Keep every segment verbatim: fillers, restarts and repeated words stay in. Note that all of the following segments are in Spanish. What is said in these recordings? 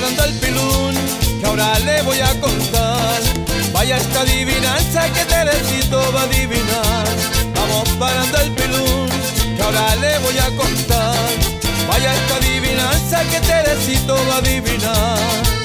parando el pilún, que ahora le voy a contar. Vaya esta adivinanza que Teresito va a adivinar. Vamos parando el pilún, que ahora le voy a contar. Vaya esta adivinanza que Teresito va a adivinar.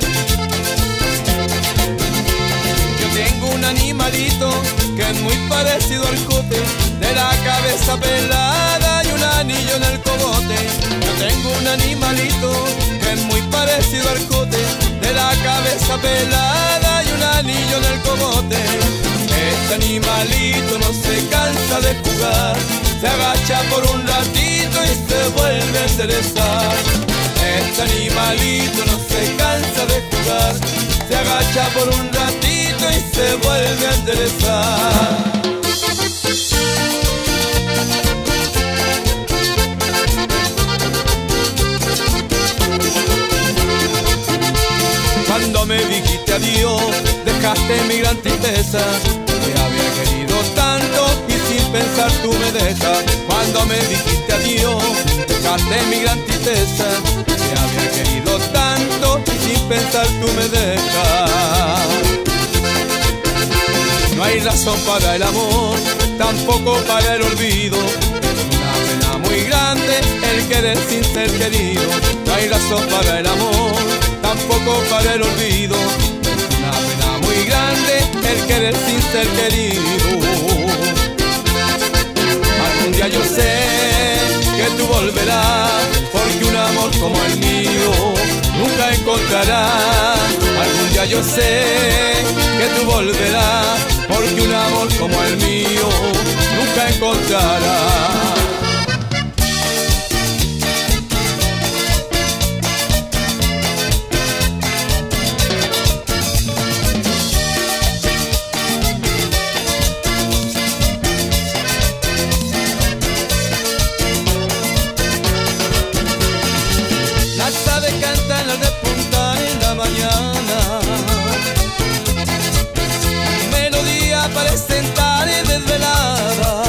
Yo tengo un animalito que es muy parecido al cote, de la cabeza pelada y un anillo en el cogote. Yo tengo un animalito que es muy parecido al cote, de la cabeza pelada y un anillo en el cogote. Este animalito no se cansa de jugar, se agacha por un ratito y se vuelve a enderezar. Este animalito no se cansa de jugar, se agacha por un ratito y se vuelve a enderezar. Cuando me dijiste adiós, dejaste mi gran tristeza. Te había querido tanto y sin pensar tú me dejas. Cuando me dijiste adiós, dejaste mi gran tristeza. Te había querido tanto y sin pensar tú me dejas. No hay razón para el amor, tampoco para el olvido. Es una pena muy grande el querer sin ser querido. No hay razón para el amor, tampoco para el olvido. Es una pena muy grande el querer sin ser querido. Algún día yo sé que tú volverás, porque un amor como el mío nunca encontrarás. Algún día yo sé que tú volverás, porque un amor como el mío nunca encontrarás. Cantan al despuntar en la mañana, melodía parece estar desvelada.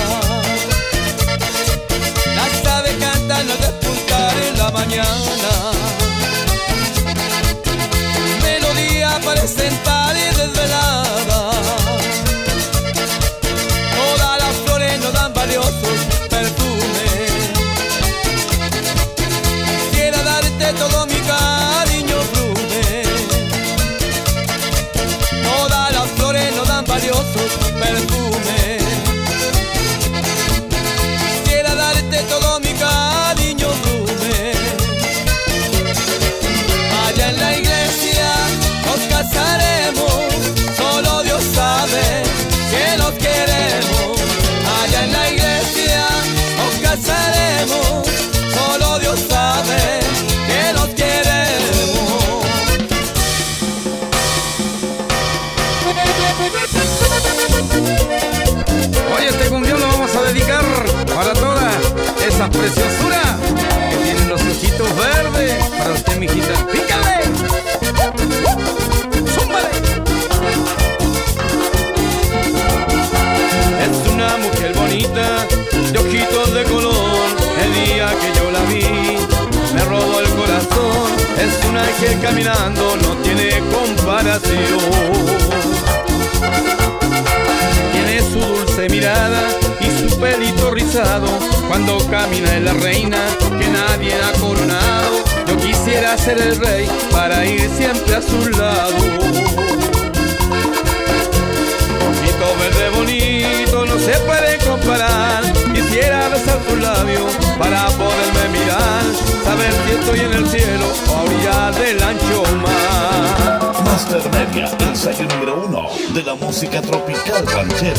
Las aves cantan al despuntar en la mañana, melodía parece estar desvelada. Todas las flores nos dan valiosos perfumes. Quiero darte todo mi cariño, blume. Todas las flores nos dan valiosos perfumes. Quiero darte todo mi cariño, blume. Allá en la iglesia nos casaremos, solo Dios sabe que nos queremos. Allá en la iglesia nos casaremos, solo Dios sabe que nos queremos. Oye, este cumbión lo vamos a dedicar para toda esa preciosura que tienen los ojitos verdes. Para usted, mijita, pícale, zúmbale. Es una mujer bonita, de ojitos de color. El día que yo la vi, me robó el corazón. Es un ángel caminando, no tiene comparación. Tiene su dulce mirada y su pelito rizado. Cuando camina es la reina que nadie ha coronado. Yo quisiera ser el rey para ir siempre a su lado. Ojito verde bonito, no se puede comparar. Quisiera besar tus labios para poderme mirar, saber si estoy en el cielo o a orillas del ancho mar. Master Media, el sello número uno de la música tropical ranchera.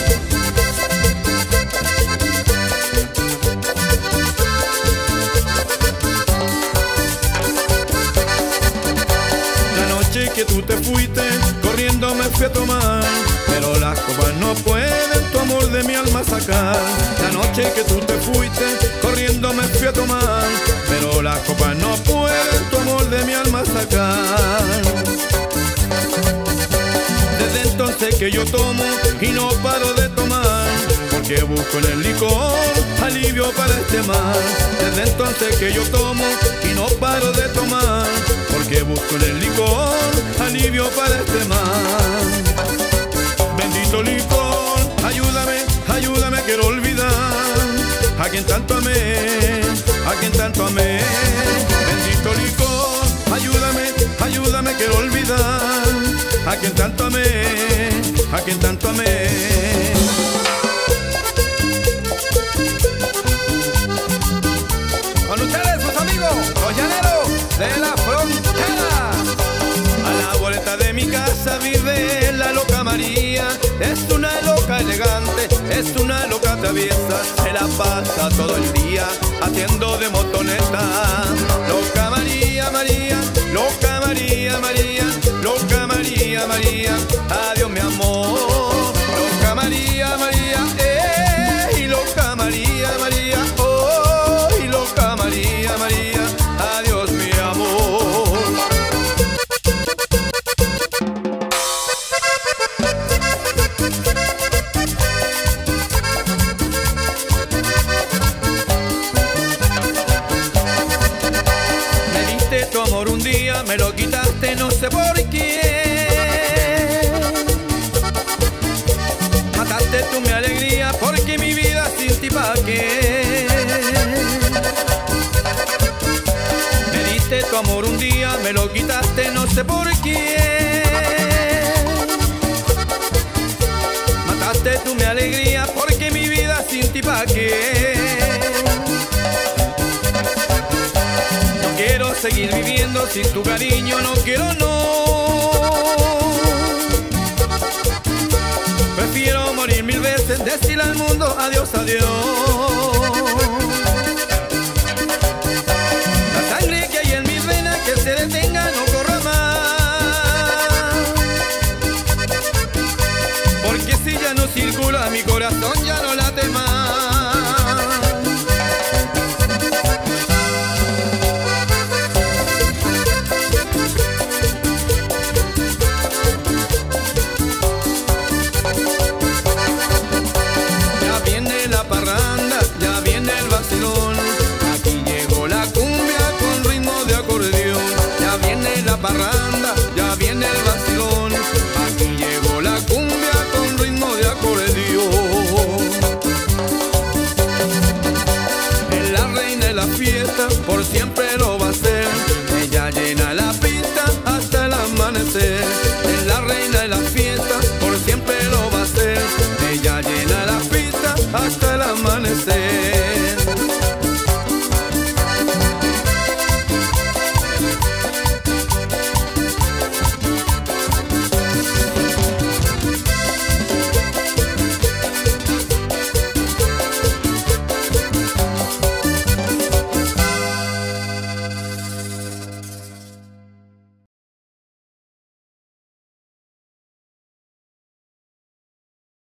La noche que tú te fuiste, corriendo me fui a tomar, pero las copas no pueden tu amor de mi alma sacar. La noche que tú te fuiste, corriendo me fui a tomar, pero las copas no pueden tu amor de mi alma sacar. Desde entonces que yo tomo y no paro de tomar, porque busco en el licor alivio para este mal. Desde entonces que yo tomo y no paro de tomar, porque busco en el demás. Bendito licor, ayúdame, ayúdame, quiero olvidar a quien tanto amé, a quien tanto amé. Bendito licor, ayúdame, ayúdame, quiero olvidar a quien tanto amé, a quien tanto amé. Con ustedes, sus amigos, los llaneros de la frontera. A la vuelta de mi casa vive la loca María. Es una loca elegante, es una loca traviesa. Se la pasa todo el día haciendo de motoneta. Loca María, María, loca María, María, loca María, María, adiós mi amor. Loca María, María, eh, y loca María, María, oh, y loca María, María, adiós mi amor. Me diste tu amor un día, me lo quitaste no sé por qué. Mataste tú mi alegría porque mi vida sin ti pa' qué. Me diste tu amor un día, me lo quitaste no sé por qué. Mataste tú mi alegría porque mi vida sin ti pa' qué. No quiero seguir viviendo sin tu cariño, no quiero no. Prefiero morir mil veces, decirle al mundo adiós, adiós. La sangre que hay en mis venas que se detenga, no corra más. Porque si ya no circula mi corazón, ya no late más. Ya viene la parranda, ya viene el vacilón. Aquí llegó la cumbia con ritmo de acordeón. Ya viene la parranda, ya viene el vacilón. Aquí llegó la cumbia con ritmo de acordeón. Es la reina de la fiesta, por siempre lo va a ser.